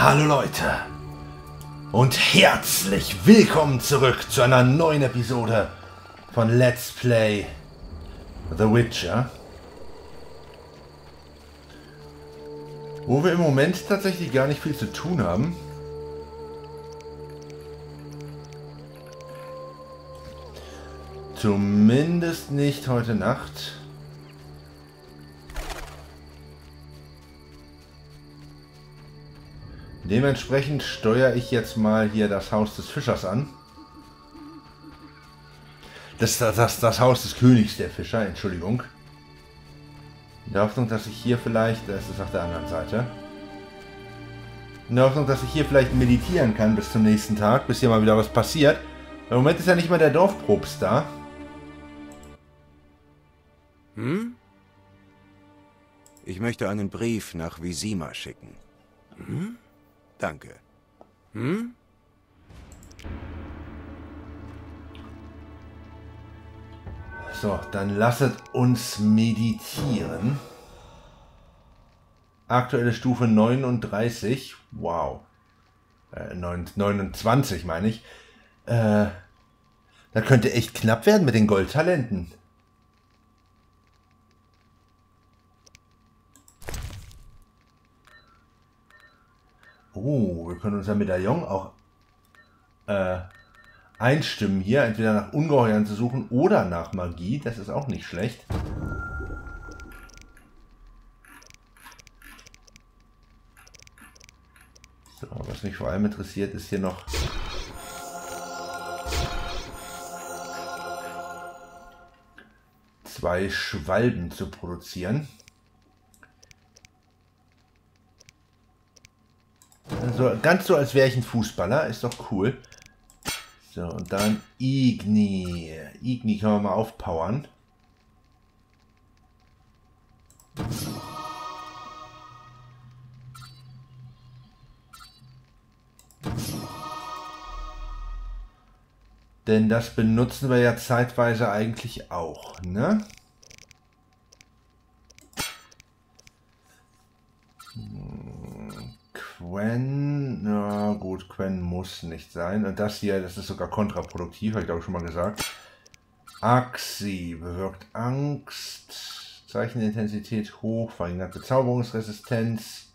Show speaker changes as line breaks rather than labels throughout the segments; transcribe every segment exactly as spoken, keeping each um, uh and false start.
Hallo Leute und herzlich willkommen zurück zu einer neuen Episode von Let's Play The Witcher, wo wir im Moment tatsächlich gar nicht viel zu tun haben. Zumindest nicht heute Nacht. Dementsprechend steuere ich jetzt mal hier das Haus des Fischers an. Das, das, das, das Haus des Königs der Fischer, Entschuldigung. In der Hoffnung, dass ich hier vielleicht, das ist auf der anderen Seite, in der Hoffnung, dass ich hier vielleicht meditieren kann bis zum nächsten Tag, bis hier mal wieder was passiert. Im Moment ist ja nicht mal der Dorfprobst da.
Hm? Ich möchte einen Brief nach Vizima schicken. Hm? Danke. Hm?
So, dann lasset uns meditieren. Aktuelle Stufe neununddreißig. Wow. Äh, neunundzwanzig meine ich. Äh, da könnte echt knapp werden mit den Goldtalenten. Oh, wir können unser Medaillon auch äh, einstimmen hier. Entweder nach Ungeheuern zu suchen oder nach Magie. Das ist auch nicht schlecht. So, was mich vor allem interessiert, ist hier noch zwei Schwalben zu produzieren. Also ganz so, als wäre ich ein Fußballer. Ist doch cool. So, und dann Igni. Igni können wir mal aufpowern. Denn das benutzen wir ja zeitweise eigentlich auch, ne? Quen, na gut, Quen muss nicht sein. Und das hier, das ist sogar kontraproduktiv, habe ich glaube ich schon mal gesagt. Axi bewirkt Angst, Zeichenintensität hoch, verringert Bezauberungsresistenz.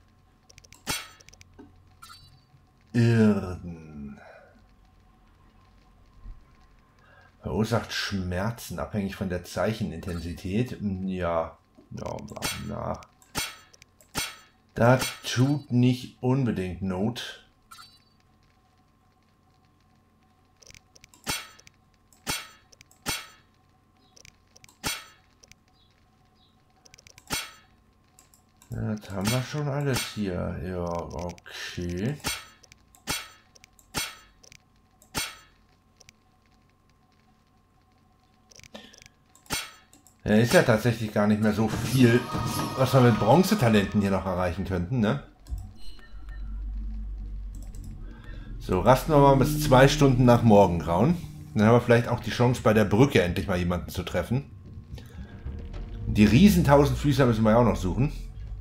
Irden. Verursacht Schmerzen, abhängig von der Zeichenintensität. Ja, ja, na. Das tut nicht unbedingt Not. Das haben wir schon alles hier. Ja, okay. Ja, ist ja tatsächlich gar nicht mehr so viel, was wir mit Bronzetalenten hier noch erreichen könnten, ne? So, rasten wir mal bis zwei Stunden nach Morgengrauen. Dann haben wir vielleicht auch die Chance, bei der Brücke endlich mal jemanden zu treffen. Die riesen Tausendfüßer müssen wir ja auch noch suchen.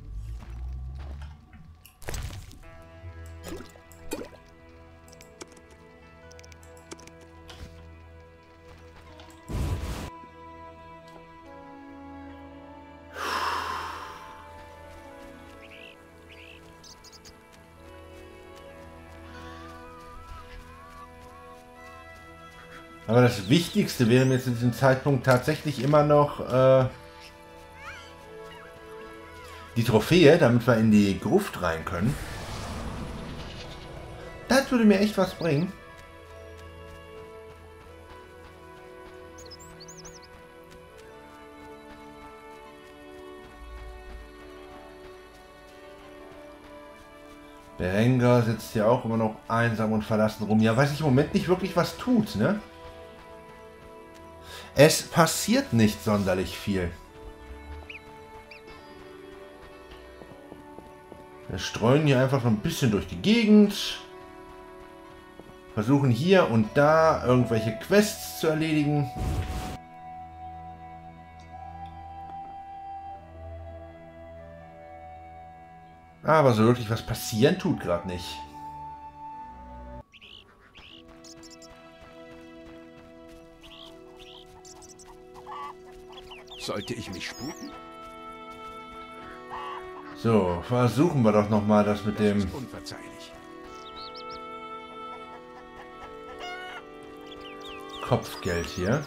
Aber das Wichtigste wäre mir zu diesem Zeitpunkt tatsächlich immer noch äh, die Trophäe, damit wir in die Gruft rein können. Das würde mir echt was bringen. Berengar sitzt ja auch immer noch einsam und verlassen rum. Ja, weil sich im Moment nicht wirklich was tut, ne? Es passiert nicht sonderlich viel. Wir streuen hier einfach so ein bisschen durch die Gegend. Versuchen hier und da irgendwelche Quests zu erledigen. Aber so wirklich was passieren tut gerade nicht.
Sollte ich mich sputen?
So, versuchen wir doch nochmal das mit dem...
Das ist unverzeihlich.
Kopfgeld hier.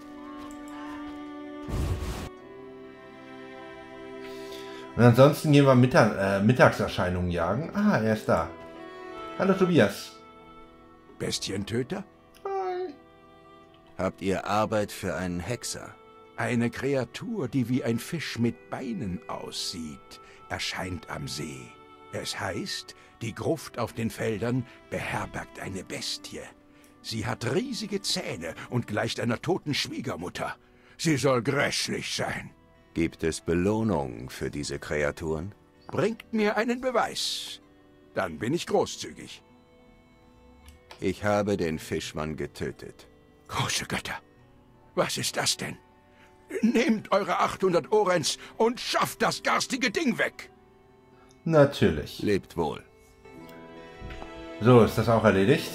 Und ansonsten gehen wir Mittag, äh, Mittagserscheinungen jagen. Ah, er ist da. Hallo Tobias.
Bestientöter?
Hi.
Habt ihr Arbeit für einen Hexer?
Eine Kreatur, die wie ein Fisch mit Beinen aussieht, erscheint am See. Es heißt, die Gruft auf den Feldern beherbergt eine Bestie. Sie hat riesige Zähne und gleicht einer toten Schwiegermutter. Sie soll grässlich sein.
Gibt es Belohnungen für diese Kreaturen?
Bringt mir einen Beweis. Dann bin ich großzügig.
Ich habe den Fischmann getötet.
Große Götter, was ist das denn? Nehmt eure achthundert Orens und schafft das garstige Ding weg.
Natürlich.
Lebt wohl.
So, ist das auch erledigt?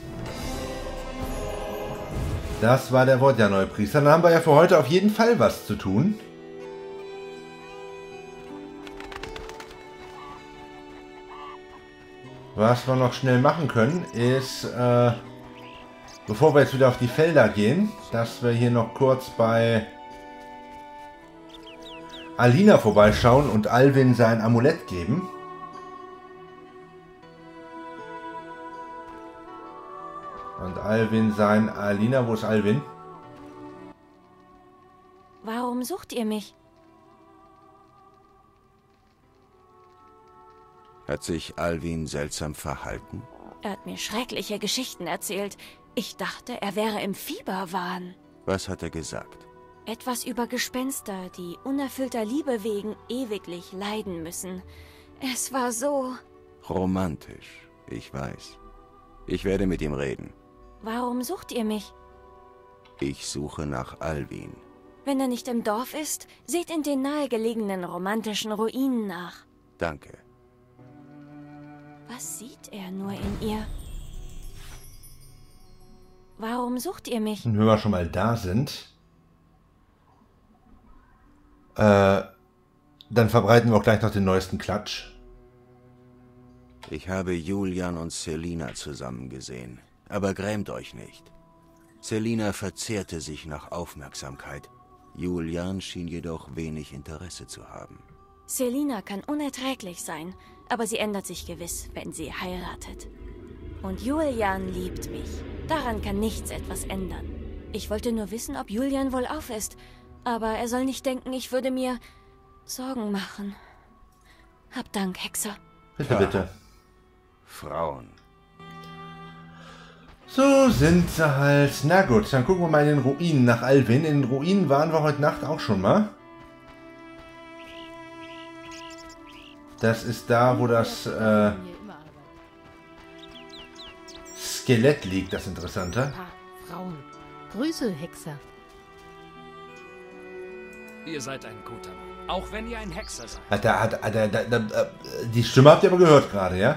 Das war der Vodja-Neupriester. Dann haben wir ja für heute auf jeden Fall was zu tun. Was wir noch schnell machen können, ist, äh, bevor wir jetzt wieder auf die Felder gehen, dass wir hier noch kurz bei Alina vorbeischauen und Alvin sein Amulett geben. Und Alvin sein Alina, wo ist Alvin?
Warum sucht ihr mich?
Hat sich Alvin seltsam verhalten?
Er hat mir schreckliche Geschichten erzählt. Ich dachte, er wäre im Fieberwahn.
Was hat er gesagt?
Etwas über Gespenster, die unerfüllter Liebe wegen ewiglich leiden müssen. Es war so...
Romantisch, ich weiß. Ich werde mit ihm reden.
Warum sucht ihr mich?
Ich suche nach Alvin.
Wenn er nicht im Dorf ist, seht in den nahegelegenen romantischen Ruinen nach.
Danke.
Was sieht er nur in ihr? Warum sucht ihr mich?
Und wenn wir schon mal da sind, äh, dann verbreiten wir auch gleich noch den neuesten Klatsch.
Ich habe Julian und Selina zusammen gesehen. Aber grämt euch nicht. Selina verzehrte sich nach Aufmerksamkeit. Julian schien jedoch wenig Interesse zu haben.
Selina kann unerträglich sein, aber sie ändert sich gewiss, wenn sie heiratet. Und Julian liebt mich. Daran kann nichts etwas ändern. Ich wollte nur wissen, ob Julian wohlauf ist. Aber er soll nicht denken, ich würde mir Sorgen machen. Hab Dank, Hexer.
Bitte,
Ja.
bitte.
Frauen.
So sind sie halt. Na gut, dann gucken wir mal in den Ruinen nach Alvin. In den Ruinen waren wir heute Nacht auch schon mal. Das ist da, wo das äh, Skelett liegt, das Interessante.
Frauen. Grüße, Hexer.
Ihr seid ein guter Mann, auch wenn ihr ein Hexer seid.
Hat er, hat, hat er, da, da, da, die Stimme habt ihr aber gehört gerade, ja?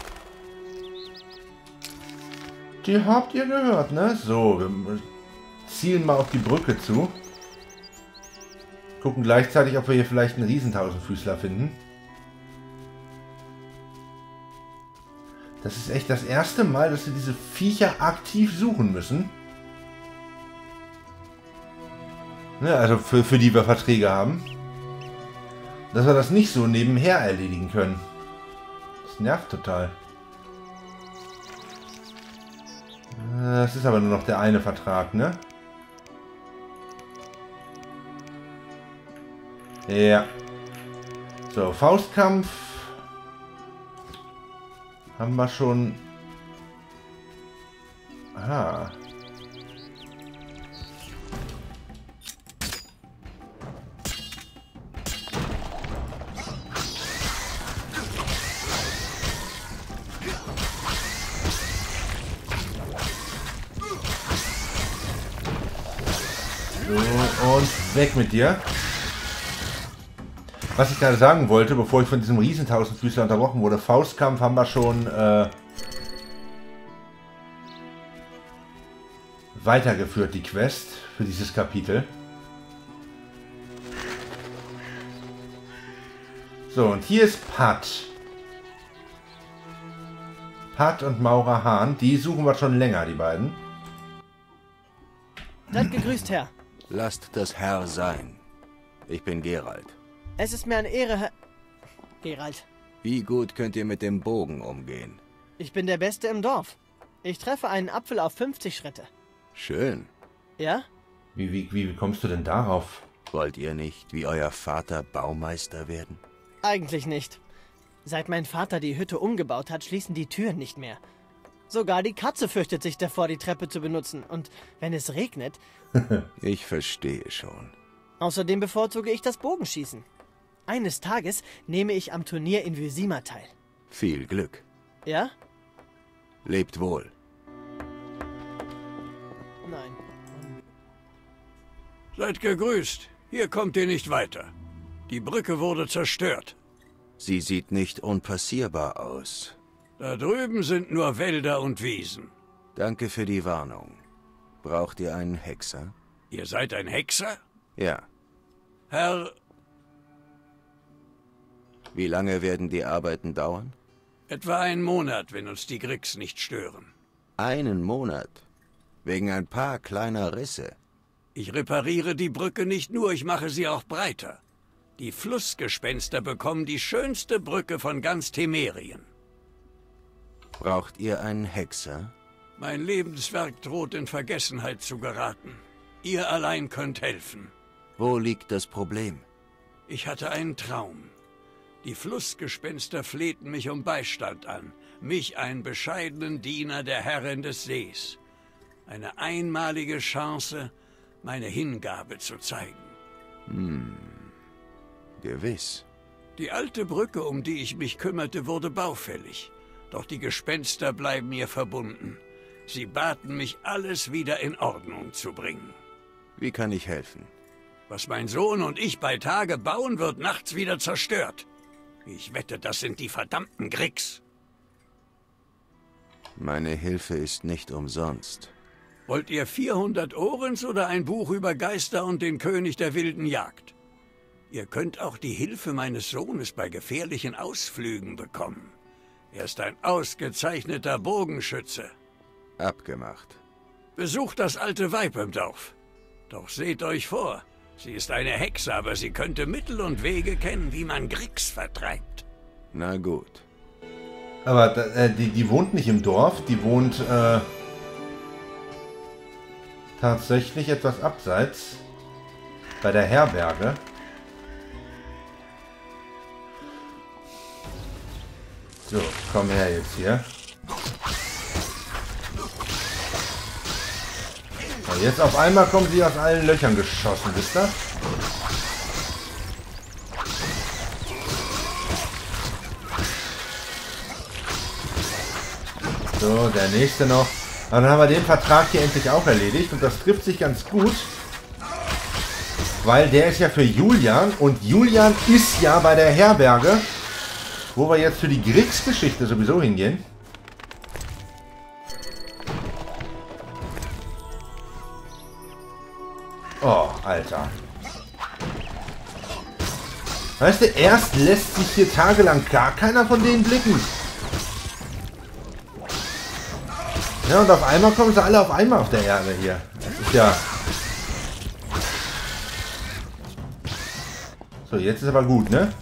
Die habt ihr gehört, ne? So, wir zielen mal auf die Brücke zu. Gucken gleichzeitig, ob wir hier vielleicht einen Riesentausendfüßler finden. Das ist echt das erste Mal, dass wir diese Viecher aktiv suchen müssen. Ne, also für, für die wir Verträge haben. Dass wir das nicht so nebenher erledigen können. Das nervt total. Das ist aber nur noch der eine Vertrag, ne? Ja. So, Faustkampf. Haben wir schon... Aha. So, und weg mit dir. Was ich gerade sagen wollte, bevor ich von diesem Riesentausendfüßler unterbrochen wurde, Faustkampf haben wir schon äh, weitergeführt, die Quest für dieses Kapitel. So, und hier ist Pat. Pat und Maura Hahn, die suchen wir schon länger, die beiden.
Seid gegrüßt, Herr.
Lasst das Herr sein. Ich bin Geralt.
Es ist mir eine Ehre, Herr... Geralt.
Wie gut könnt ihr mit dem Bogen umgehen?
Ich bin der Beste im Dorf. Ich treffe einen Apfel auf fünfzig Schritte.
Schön.
Ja?
Wie, wie, wie kommst du denn darauf?
Wollt ihr nicht wie euer Vater Baumeister werden?
Eigentlich nicht. Seit mein Vater die Hütte umgebaut hat, schließen die Türen nicht mehr. Sogar die Katze fürchtet sich davor, die Treppe zu benutzen. Und wenn es regnet...
Ich verstehe schon.
Außerdem bevorzuge ich das Bogenschießen. Eines Tages nehme ich am Turnier in Vizima teil.
Viel Glück.
Ja?
Lebt wohl.
Nein.
Seid gegrüßt. Hier kommt ihr nicht weiter. Die Brücke wurde zerstört.
Sie sieht nicht unpassierbar aus.
Da drüben sind nur Wälder und Wiesen.
Danke für die Warnung. Braucht ihr einen Hexer?
Ihr seid ein Hexer?
Ja.
Herr...
Wie lange werden die Arbeiten dauern?
Etwa einen Monat, wenn uns die Gricks nicht stören.
Einen Monat? Wegen ein paar kleiner Risse?
Ich repariere die Brücke nicht nur, ich mache sie auch breiter. Die Flussgespenster bekommen die schönste Brücke von ganz Temerien.
Braucht ihr einen Hexer?
Mein Lebenswerk droht in Vergessenheit zu geraten. Ihr allein könnt helfen.
Wo liegt das Problem?
Ich hatte einen Traum. Die Flussgespenster flehten mich um Beistand an. Mich, einen bescheidenen Diener der Herrin des Sees. Eine einmalige Chance, meine Hingabe zu zeigen.
Hm, gewiss.
Die alte Brücke, um die ich mich kümmerte, wurde baufällig. Doch die Gespenster bleiben mir verbunden. Sie baten mich, alles wieder in Ordnung zu bringen.
Wie kann ich helfen?
Was mein Sohn und ich bei Tage bauen, wird nachts wieder zerstört. Ich wette, das sind die verdammten Gricks.
Meine Hilfe ist nicht umsonst.
Wollt ihr vierhundert Orens oder ein Buch über Geister und den König der wilden Jagd? Ihr könnt auch die Hilfe meines Sohnes bei gefährlichen Ausflügen bekommen. Er ist ein ausgezeichneter Bogenschütze.
Abgemacht.
Besucht das alte Weib im Dorf. Doch seht euch vor, sie ist eine Hexe, aber sie könnte Mittel und Wege kennen, wie man Gricks vertreibt.
Na gut.
Aber äh, die, die wohnt nicht im Dorf, die wohnt äh, tatsächlich etwas abseits bei der Herberge. So, komm her jetzt hier. Und jetzt auf einmal kommen sie aus allen Löchern geschossen, wisst ihr? So, der nächste noch. Und dann haben wir den Vertrag hier endlich auch erledigt. Und das trifft sich ganz gut. Weil der ist ja für Julian. Und Julian ist ja bei der Herberge. Wo wir jetzt für die Gricks-Geschichte sowieso hingehen. Oh, Alter. Weißt du, erst lässt sich hier tagelang gar keiner von denen blicken. Ja, und auf einmal kommen sie alle auf einmal auf der Erde hier. Das ist ja... So, jetzt ist aber gut, ne?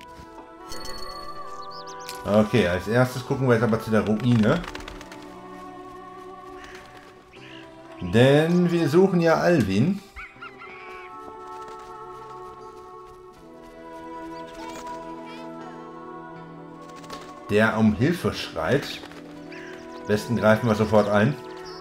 Okay, als erstes gucken wir jetzt aber zu der Ruine. Denn wir suchen ja Alvin. Der um Hilfe schreit. Am besten greifen wir sofort ein.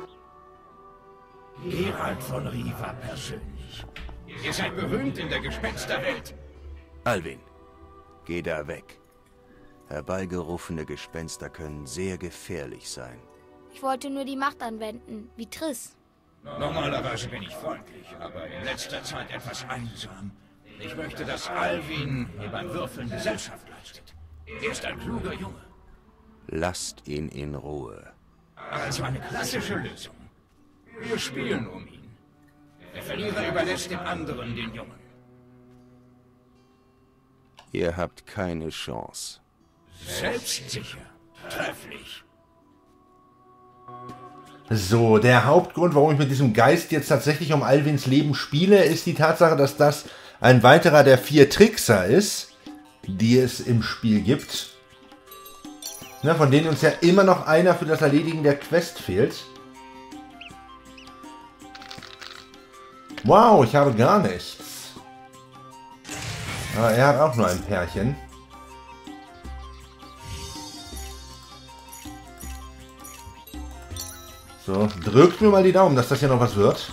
Geralt von Riva persönlich. Ihr seid berühmt in der Gespensterwelt.
Alvin, geh da weg. Herbeigerufene Gespenster können sehr gefährlich sein.
Ich wollte nur die Macht anwenden, wie Triss.
Normalerweise bin ich freundlich, aber in letzter Zeit etwas einsam. Ich möchte, dass Alvin mir beim Würfeln Gesellschaft leistet. Er ist ein kluger Junge.
Lasst ihn in Ruhe.
Also eine klassische Lösung. Wir spielen um ihn. Der Verlierer überlässt dem anderen den Jungen.
Ihr habt keine Chance.
Selbstsicher. Trefflich.
So, der Hauptgrund, warum ich mit diesem Geist jetzt tatsächlich um Alvins Leben spiele, ist die Tatsache, dass das ein weiterer der vier Trickser ist, die es im Spiel gibt. Ne, von denen uns ja immer noch einer für das Erledigen der Quest fehlt. Wow, ich habe gar nichts. Aber er hat auch nur ein Pärchen. So, drückt mir mal die Daumen, dass das hier noch was wird.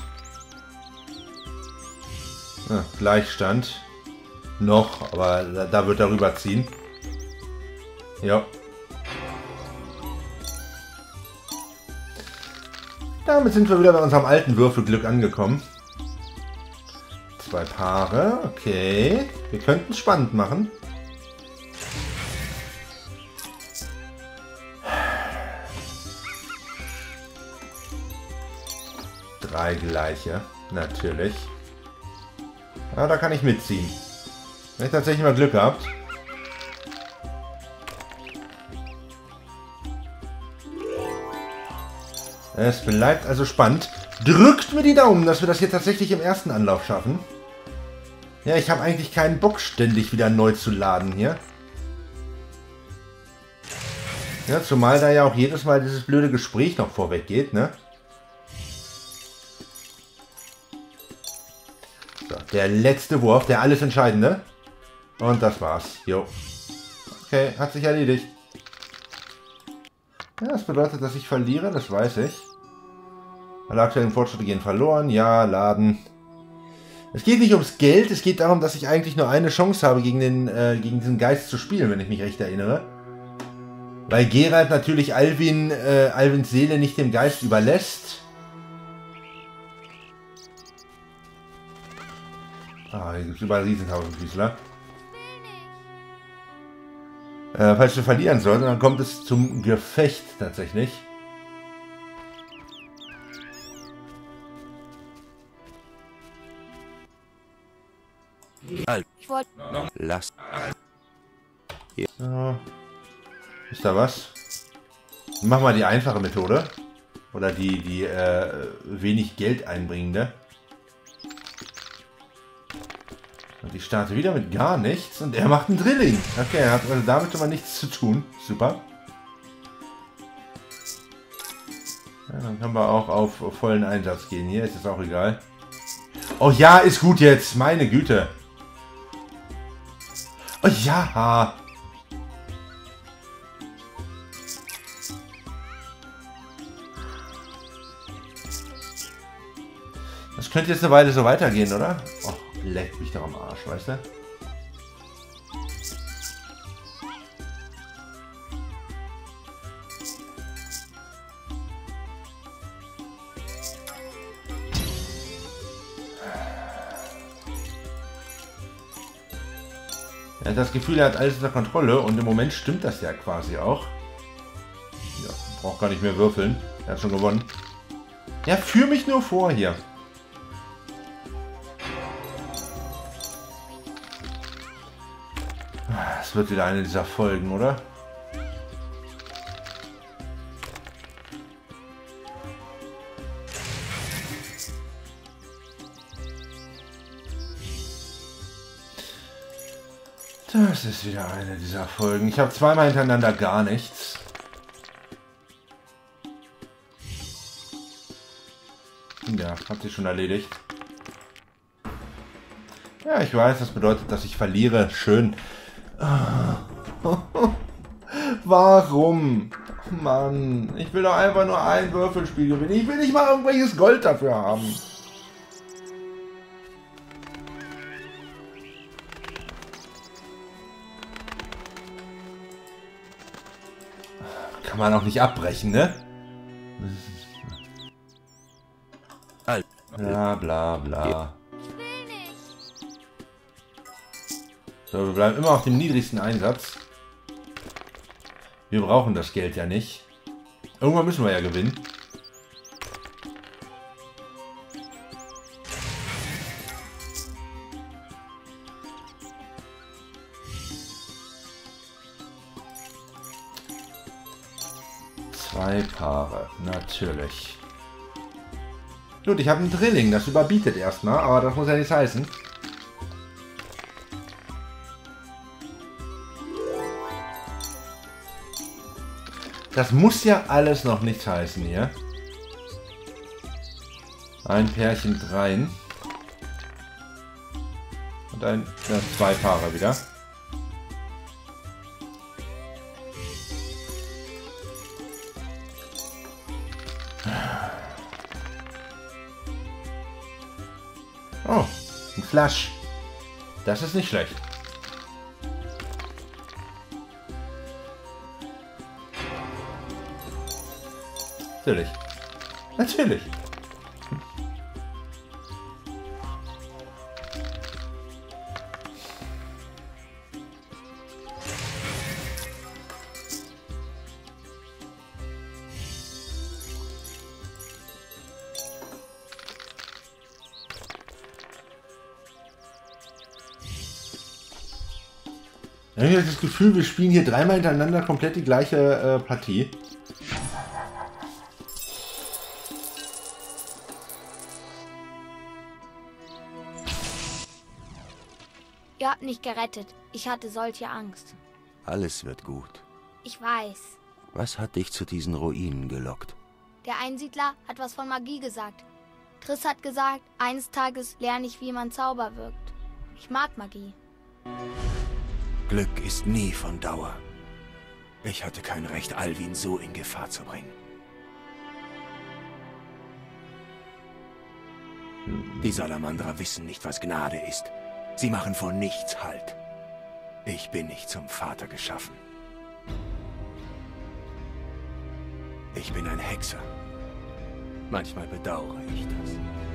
Ah, Gleichstand. Noch, aber da, da wird er rüberziehen. Ja. Damit sind wir wieder bei unserem alten Würfelglück angekommen. Zwei Paare, okay. Wir könnten es spannend machen. Drei gleiche, natürlich. Ja, da kann ich mitziehen. Wenn ich tatsächlich mal Glück gehabt. Es bleibt also spannend. Drückt mir die Daumen, dass wir das hier tatsächlich im ersten Anlauf schaffen. Ja, ich habe eigentlich keinen Bock, ständig wieder neu zu laden hier. Ja, zumal da ja auch jedes Mal dieses blöde Gespräch noch vorweg geht, ne? So, der letzte Wurf, der alles Entscheidende. Und das war's. Jo. Okay, hat sich erledigt. Ja, das bedeutet, dass ich verliere, das weiß ich. Alle aktuellen Fortschritte gehen verloren. Ja, laden. Es geht nicht ums Geld, es geht darum, dass ich eigentlich nur eine Chance habe, gegen, den, äh, gegen diesen Geist zu spielen, wenn ich mich recht erinnere. Weil Geralt natürlich Alvin, äh, Alvins Seele nicht dem Geist überlässt. Ah, hier gibt es überall Riesentausendfüßler. Äh, falls wir verlieren sollten, dann kommt es zum Gefecht tatsächlich.
Ich wollte...
Lasst.
So. Ist da was? Mach mal die einfache Methode. Oder die, die äh, wenig Geld einbringende. Und ich starte wieder mit gar nichts und er macht ein Drilling. Okay, er hat also damit schon mal nichts zu tun. Super. Ja, dann können wir auch auf, auf vollen Einsatz gehen. Hier ist es auch egal. Oh ja, ist gut jetzt. Meine Güte. Oh ja. Das könnte jetzt eine Weile so weitergehen, oder? Oh, leck mich doch am Arsch, weißt du? Er hat das Gefühl, er hat alles unter Kontrolle und im Moment stimmt das ja quasi auch. Ja, braucht gar nicht mehr würfeln. Er hat schon gewonnen. Ja, führ mich nur vor hier. Das wird wieder eine dieser Folgen, oder? Das ist wieder eine dieser Folgen. Ich habe zweimal hintereinander gar nichts. Ja, hat sich schon erledigt. Ja, ich weiß, das bedeutet, dass ich verliere. Schön. Warum? Mann, ich will doch einfach nur ein Würfelspiel gewinnen. Ich will nicht mal irgendwelches Gold dafür haben. Kann man auch nicht abbrechen, ne? Bla bla bla. So, wir bleiben immer auf dem niedrigsten Einsatz. Wir brauchen das Geld ja nicht. Irgendwann müssen wir ja gewinnen. Zwei Paare, natürlich. Gut, ich habe einen Drilling, das überbietet erstmal, aber das muss ja nichts heißen. Das muss ja alles noch nichts heißen hier. Ein Pärchen dreien. Und ein, ja, zwei Paare wieder. Oh, ein Flash. Das ist nicht schlecht. Natürlich. Natürlich. Ich habe das Gefühl, wir spielen hier dreimal hintereinander komplett die gleiche äh, Partie.
Ihr habt mich gerettet. Ich hatte solche Angst.
Alles wird gut.
Ich weiß.
Was hat dich zu diesen Ruinen gelockt?
Der Einsiedler hat was von Magie gesagt. Triss hat gesagt, eines Tages lerne ich, wie man Zauber wirkt. Ich mag Magie.
Glück ist nie von Dauer. Ich hatte kein Recht, Alvin so in Gefahr zu bringen. Die Salamandrer wissen nicht, was Gnade ist. Sie machen vor nichts Halt. Ich bin nicht zum Vater geschaffen. Ich bin ein Hexer. Manchmal bedauere ich das.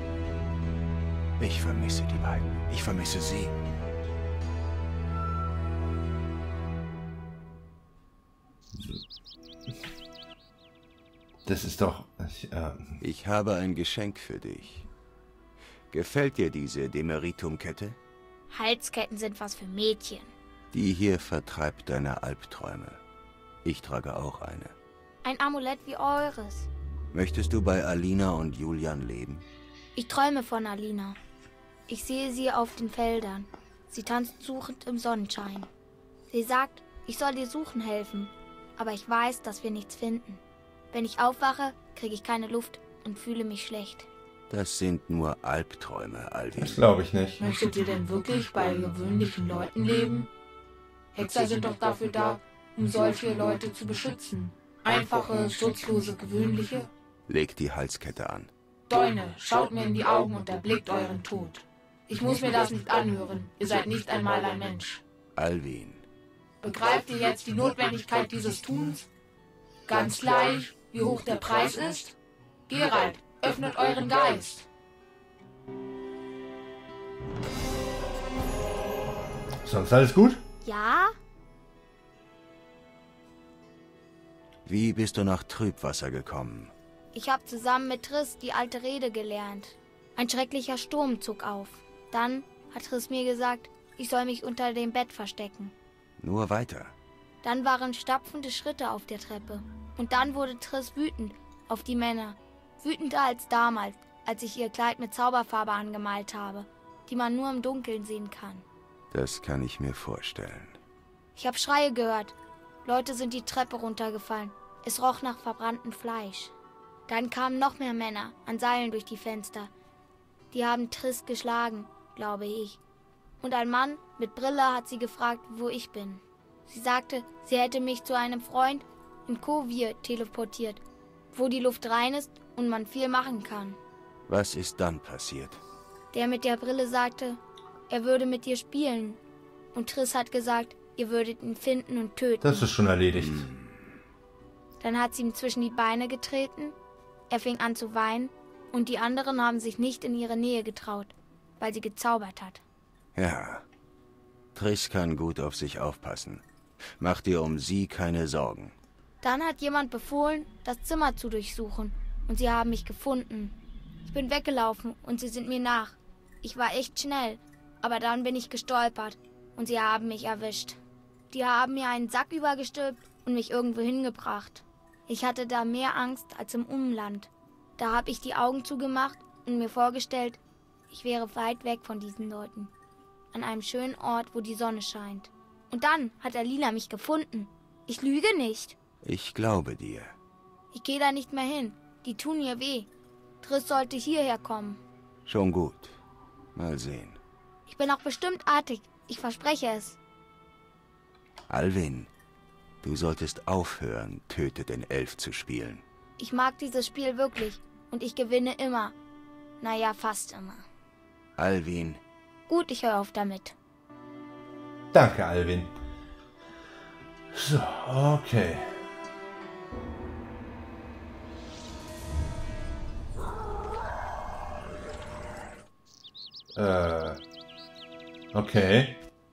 Ich vermisse die beiden. Ich vermisse sie.
Das ist doch... Ich, äh
ich habe ein Geschenk für dich. Gefällt dir diese Demeritum-Kette?
Halsketten sind was für Mädchen.
Die hier vertreibt deine Albträume. Ich trage auch eine.
Ein Amulett wie eures.
Möchtest du bei Alina und Julian leben?
Ich träume von Alina. Ich sehe sie auf den Feldern. Sie tanzt suchend im Sonnenschein. Sie sagt, ich soll dir suchen helfen. Aber ich weiß, dass wir nichts finden. Wenn ich aufwache, kriege ich keine Luft und fühle mich schlecht.
Das sind nur Albträume, Alvin.
Das glaube ich nicht.
Möchtet ihr denn wirklich bei gewöhnlichen Leuten leben? Hexer sind doch dafür da, um solche Leute zu beschützen. Einfache, schutzlose, gewöhnliche.
Legt die Halskette an.
Däune, schaut mir in die Augen und erblickt euren Tod. Ich muss mir das nicht anhören. Ihr seid nicht einmal ein Mensch.
Alvin.
Begreift ihr jetzt die Notwendigkeit dieses Tuns? Ganz gleich, wie hoch der Preis ist? Geralt, öffnet euren Geist.
Sonst alles gut?
Ja?
Wie bist du nach Trübwasser gekommen?
Ich habe zusammen mit Triss die alte Rede gelernt. Ein schrecklicher Sturm zog auf. Dann hat Triss mir gesagt, ich soll mich unter dem Bett verstecken.
Nur weiter.
Dann waren stapfende Schritte auf der Treppe. Und dann wurde Triss wütend auf die Männer. Wütender als damals, als ich ihr Kleid mit Zauberfarbe angemalt habe, die man nur im Dunkeln sehen kann.
Das kann ich mir vorstellen.
Ich habe Schreie gehört. Leute sind die Treppe runtergefallen. Es roch nach verbranntem Fleisch. Dann kamen noch mehr Männer an Seilen durch die Fenster. Die haben Triss geschlagen, glaube ich. Und ein Mann mit Brille hat sie gefragt, wo ich bin. Sie sagte, sie hätte mich zu einem Freund in Kovir teleportiert, wo die Luft rein ist und man viel machen kann.
Was ist dann passiert?
Der mit der Brille sagte, er würde mit ihr spielen. Und Triss hat gesagt, ihr würdet ihn finden und töten.
Das ist schon erledigt.
Dann hat sie ihm zwischen die Beine getreten, er fing an zu weinen und die anderen haben sich nicht in ihre Nähe getraut, weil sie gezaubert hat.
Ja, Triss kann gut auf sich aufpassen. Mach dir um sie keine Sorgen.
Dann hat jemand befohlen, das Zimmer zu durchsuchen. Und sie haben mich gefunden. Ich bin weggelaufen und sie sind mir nach. Ich war echt schnell, aber dann bin ich gestolpert und sie haben mich erwischt. Die haben mir einen Sack übergestülpt und mich irgendwo hingebracht. Ich hatte da mehr Angst als im Umland. Da habe ich die Augen zugemacht und mir vorgestellt, ich wäre weit weg von diesen Leuten. An einem schönen Ort, wo die Sonne scheint. Und dann hat Alina mich gefunden. Ich lüge nicht.
Ich glaube dir.
Ich gehe da nicht mehr hin. Die tun mir weh. Triss sollte hierher kommen.
Schon gut. Mal sehen.
Ich bin auch bestimmt artig. Ich verspreche es.
Alvin, du solltest aufhören, Töte den Elf zu spielen.
Ich mag dieses Spiel wirklich. Und ich gewinne immer. Naja, fast immer.
Alvin.
Gut, ich höre auf damit.
Danke, Alvin. So, okay. Äh. Okay.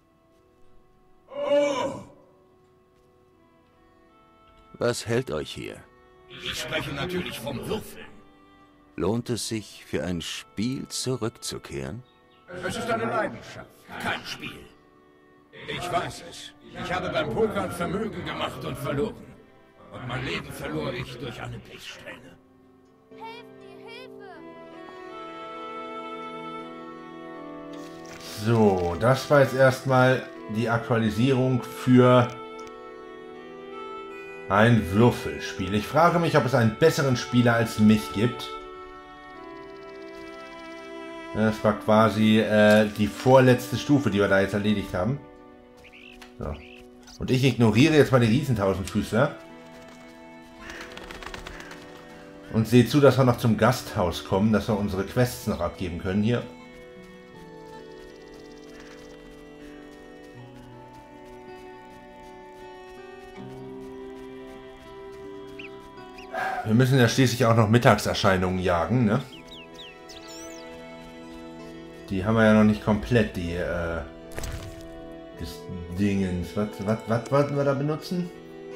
Was hält euch hier?
Ich spreche natürlich vom Würfeln.
Lohnt es sich, für ein Spiel zurückzukehren?
Es ist eine Leidenschaft, kein Spiel. Ich weiß es. Ich habe beim Pokern Vermögen gemacht und verloren. Und mein Leben verlor ich durch eine Pechsträhne.
So, das war jetzt erstmal die Aktualisierung für ein Würfelspiel. Ich frage mich, ob es einen besseren Spieler als mich gibt. Das war quasi äh, die vorletzte Stufe, die wir da jetzt erledigt haben. So. Und ich ignoriere jetzt mal die Riesentausendfüßler. Und sehe zu, dass wir noch zum Gasthaus kommen, dass wir unsere Quests noch abgeben können hier. Wir müssen ja schließlich auch noch Mittagserscheinungen jagen, ne? Die haben wir ja noch nicht komplett, die, äh, des Dingens. Was, was, was wollten wir da benutzen?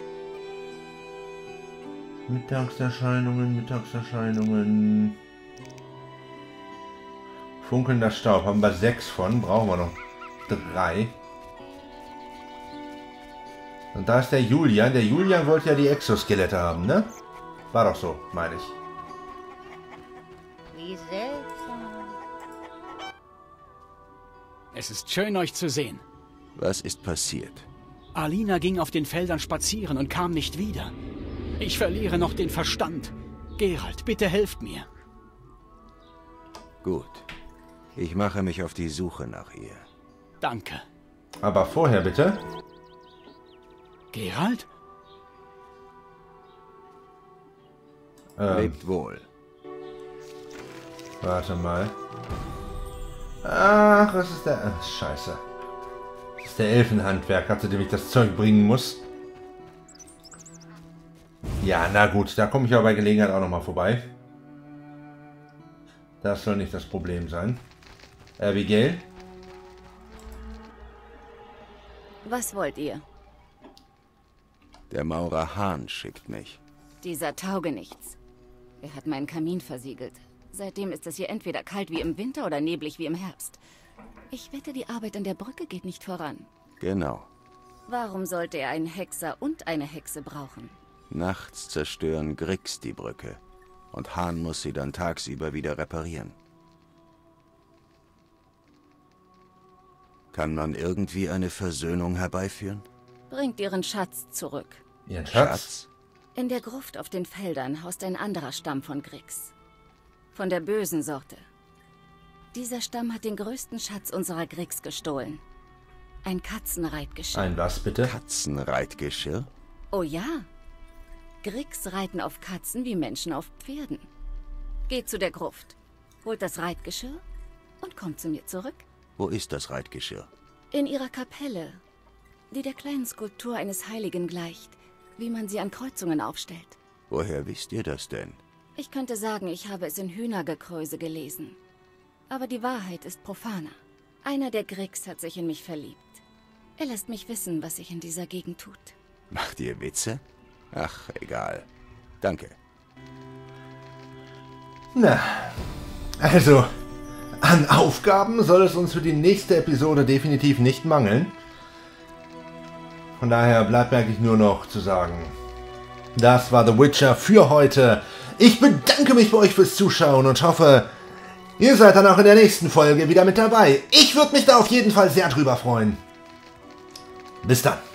Mittagserscheinungen, Mittagserscheinungen. Funkelnder Staub. Haben wir sechs von. Brauchen wir noch drei. Und da ist der Julian. Der Julian wollte ja die Exoskelette haben, ne? War doch so, meine ich.
Wie seltsam.
Es ist schön, euch zu sehen.
Was ist passiert?
Alina ging auf den Feldern spazieren und kam nicht wieder. Ich verliere noch den Verstand. Geralt, bitte helft mir.
Gut. Ich mache mich auf die Suche nach ihr.
Danke.
Aber vorher bitte.
Geralt?
Ähm,
Lebt wohl.
Warte mal. Ach, was ist der... Ach, scheiße. Das ist der Elfenhandwerker, zu dem ich das Zeug bringen muss. Ja, na gut. Da komme ich aber bei Gelegenheit auch nochmal vorbei. Das soll nicht das Problem sein. Abigail?
Was wollt ihr?
Der Maurer Hahn schickt mich.
Dieser Taugenichts. Er hat meinen Kamin versiegelt. Seitdem ist es hier entweder kalt wie im Winter oder neblig wie im Herbst. Ich wette, die Arbeit an der Brücke geht nicht voran.
Genau.
Warum sollte er einen Hexer und eine Hexe brauchen?
Nachts zerstören Grix die Brücke. Und Hahn muss sie dann tagsüber wieder reparieren. Kann man irgendwie eine Versöhnung herbeiführen?
Bringt ihren Schatz zurück.
Ihren Schatz?
In der Gruft auf den Feldern haust ein anderer Stamm von Grix. Von der bösen Sorte. Dieser Stamm hat den größten Schatz unserer Grix gestohlen. Ein Katzenreitgeschirr.
Ein was bitte?
Katzenreitgeschirr?
Oh ja. Grix reiten auf Katzen wie Menschen auf Pferden. Geht zu der Gruft, holt das Reitgeschirr und kommt zu mir zurück.
Wo ist das Reitgeschirr?
In ihrer Kapelle, die der kleinen Skulptur eines Heiligen gleicht, wie man sie an Kreuzungen aufstellt.
Woher wisst ihr das denn?
Ich könnte sagen, ich habe es in Hühnergekröse gelesen. Aber die Wahrheit ist profaner. Einer der Grix hat sich in mich verliebt. Er lässt mich wissen, was sich in dieser Gegend tut.
Macht ihr Witze? Ach, egal. Danke.
Na, also, an Aufgaben soll es uns für die nächste Episode definitiv nicht mangeln. Von daher bleibt mir eigentlich nur noch zu sagen, das war The Witcher für heute. Ich bedanke mich bei euch fürs Zuschauen und hoffe, ihr seid dann auch in der nächsten Folge wieder mit dabei. Ich würde mich da auf jeden Fall sehr drüber freuen. Bis dann.